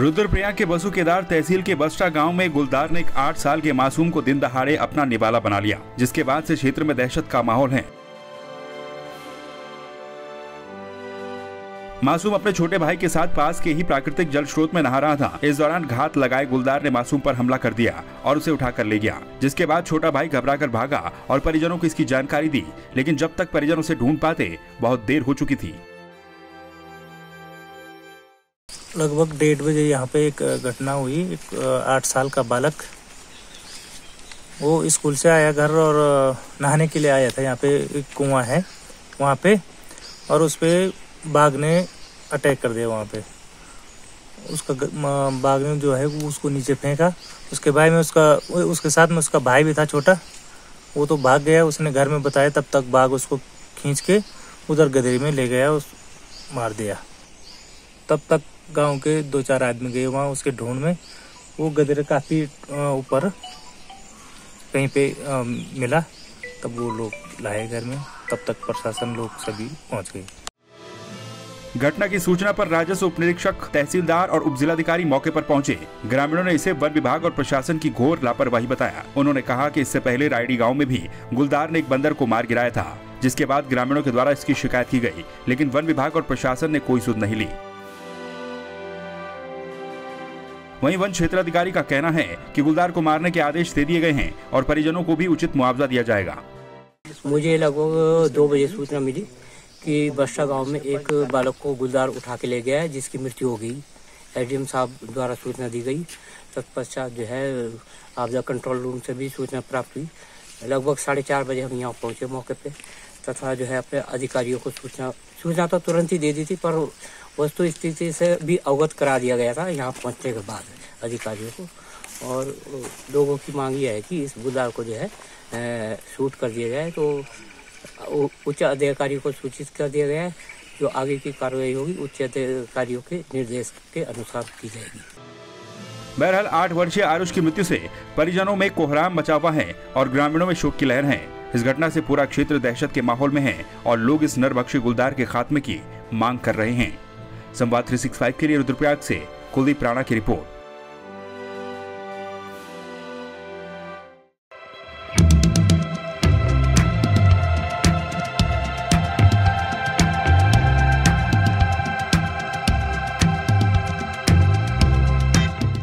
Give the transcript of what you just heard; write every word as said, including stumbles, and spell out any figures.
रुद्रप्रयाग के बसु केदार तहसील के बस्टा गांव में गुलदार ने एक आठ साल के मासूम को दिन दहाड़े अपना निवाला बना लिया, जिसके बाद से क्षेत्र में दहशत का माहौल है। मासूम अपने छोटे भाई के साथ पास के ही प्राकृतिक जल स्रोत में नहा रहा था। इस दौरान घात लगाए गुलदार ने मासूम पर हमला कर दिया और उसे उठाकर ले गया, जिसके बाद छोटा भाई घबराकर भागा और परिजनों को इसकी जानकारी दी, लेकिन जब तक परिजन उसे ढूंढ पाते बहुत देर हो चुकी थी। लगभग डेढ़ बजे यहाँ पे एक घटना हुई। एक आठ साल का बालक वो स्कूल से आया घर और नहाने के लिए आया था। यहाँ पे एक कुआं है वहाँ पे, और उस पे बाघ ने अटैक कर दिया। वहाँ पे उसका बाघ ने जो है वो उसको नीचे फेंका। उसके भाई में उसका उसके साथ में उसका भाई भी था छोटा, वो तो भाग गया। उसने घर में बताया, तब तक बाघ उसको खींच के उधर गदरी में ले गया, उस मार दिया। तब तक गांव के दो चार आदमी गए वहाँ उसके ढूंढ में। वो गदरे काफी ऊपर कहीं पे आ, मिला, तब वो लोग लाए घर में। तब तक प्रशासन लोग सभी पहुंच गए। घटना की सूचना पर राजस्व उप निरीक्षक, तहसीलदार और उप जिलाधिकारी मौके पर पहुंचे। ग्रामीणों ने इसे वन विभाग और प्रशासन की घोर लापरवाही बताया। उन्होंने कहा कि इससे पहले रायडी गांव में भी गुलदार ने एक बंदर को मार गिराया था, जिसके बाद ग्रामीणों के द्वारा इसकी शिकायत की गई, लेकिन वन विभाग और प्रशासन ने कोई सुध नहीं ली। वहीं वन क्षेत्राधिकारी का कहना है कि गुलदार को मारने के आदेश दे दिए गए हैं और परिजनों को भी उचित मुआवजा दिया जाएगा। मुझे लगभग दो बजे सूचना मिली कि बस्टा गांव में एक बालक को गुलदार उठा के ले गया है, जिसकी मृत्यु हो गई। एडीएम साहब द्वारा सूचना दी गई। तत्पश्चात जो है आपदा कंट्रोल रूम से भी सूचना प्राप्त हुई। लगभग साढ़े चार बजे हम यहाँ पहुँचे मौके पे, तथा जो है अपने अधिकारियों को सूचना सूचना तो तुरंत ही दे दी थी, पर वस्तु स्थिति से भी अवगत करा दिया गया था यहाँ पहुँचने के बाद अधिकारियों को। और लोगों की मांग ये है कि इस गुलदार को जो है शूट कर दिया जाए, तो उच्च अधिकारियों को सूचित कर दिया गया है। जो आगे की कार्रवाई होगी उच्च अधिकारियों के निर्देश के अनुसार की जाएगी। बहरहाल आठ वर्षीय आरुष की मृत्यु से परिजनों में कोहराम मचा हुआ है और ग्रामीणों में शोक की लहर है। इस घटना से पूरा क्षेत्र दहशत के माहौल में है और लोग इस नरभक्षी गुलदार के खात्मे की मांग कर रहे हैं। संवाद तीन सौ पैंसठ के लिए रुद्रप्रयाग से कुलदीप राणा की रिपोर्ट।